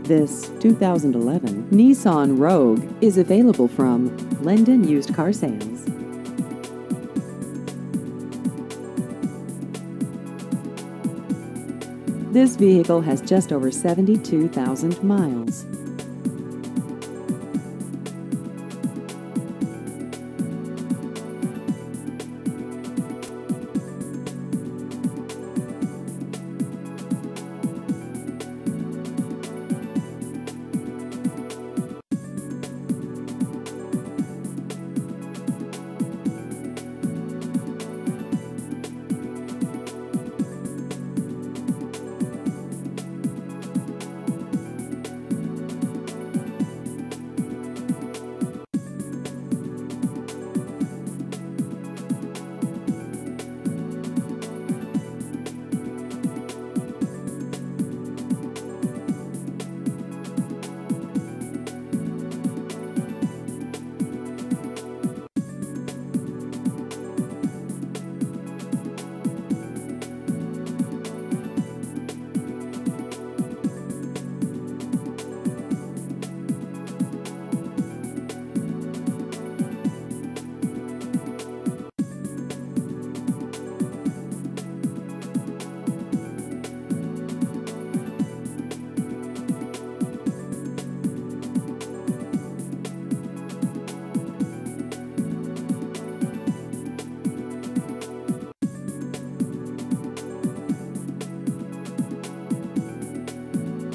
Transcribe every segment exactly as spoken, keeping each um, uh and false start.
This two thousand eleven Nissan Rogue is available from Lendon Used Car Sales. This vehicle has just over seventy-two thousand miles.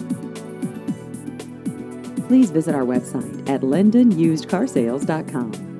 Please visit our website at lendon used car sales dot com.